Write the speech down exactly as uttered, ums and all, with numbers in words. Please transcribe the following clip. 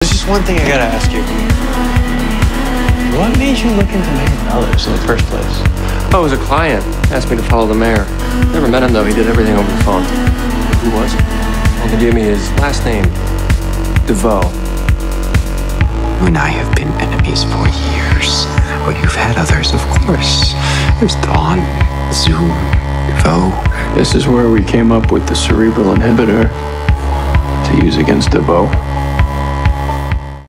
There's just one thing I gotta ask you. What made you look into making others in the first place? Oh, it was a client. Asked me to follow the mayor. Never met him, though. He did everything over the phone. Who was he? Well, he gave me his last name, Devoe. You and I have been enemies for years. Well, you've had others, of course. There's Dawn, Zoom, Devoe. This is where we came up with the cerebral inhibitor to use against Devoe.